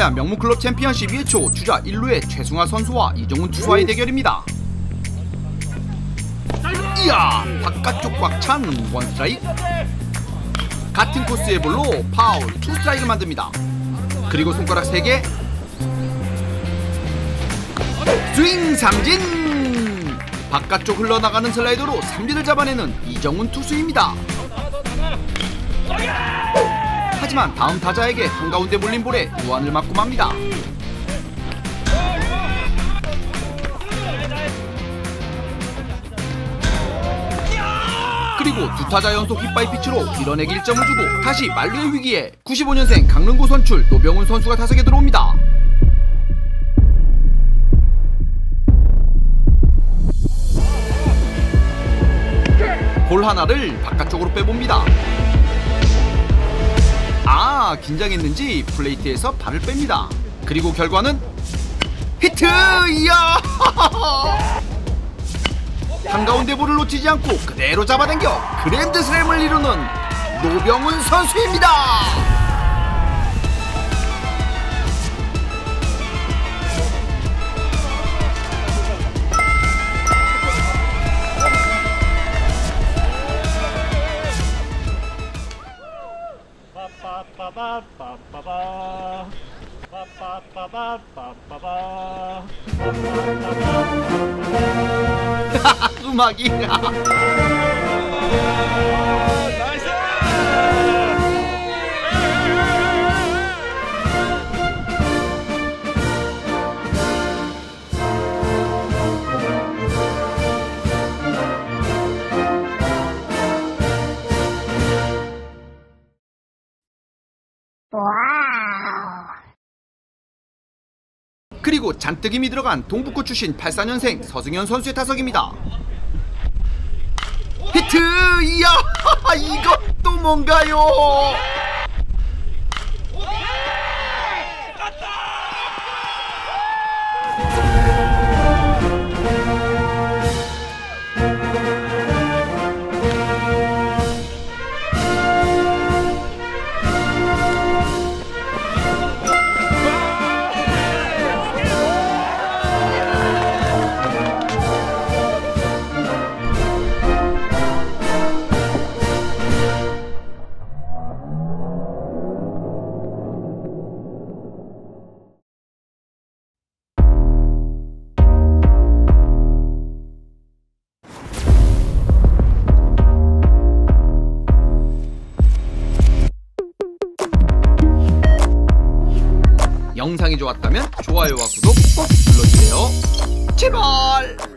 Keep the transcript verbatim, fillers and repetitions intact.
아시아야 명문클럽 챔피언십 일 초 주자 일 루의 최승화 선수와 이정훈 투수와의 대결입니다. 이야, 바깥쪽 꽉 찬 원스트라이크. 같은 코스의 볼로 파울 투 스트라이크를 만듭니다. 그리고 손가락 세 개. 스윙 삼진. 바깥쪽 흘러나가는 슬라이더로 삼진을 잡아내는 이정훈 투수입니다. 하지만 다음 타자에게 한가운데 몰린 볼에 우완을 맞고 맙니다. 그리고 두 타자 연속 hit바이 피치로 밀어내기 일 점을 주고 다시 만루의 위기에 구십오 년생 강릉구 선출 노병훈 선수가 타석에 들어옵니다. 볼 하나를 바깥쪽으로 빼봅니다. 아, 긴장했는지 플레이트에서 발을 뺍니다. 그리고 결과는 히트! 이야! 한가운데 볼을 놓치지 않고 그대로 잡아당겨 그랜드슬램을 이루는 노병훈 선수입니다. 음악이 나이스! 그리고 잔뜩 힘이 들어간 동북구 출신 팔십사 년생 서승현 선수의 타석입니다. 히트! 이야! 이것도 뭔가요? 영상이 좋았다면 좋아요와 구독 꼭 눌러주세요. 제발!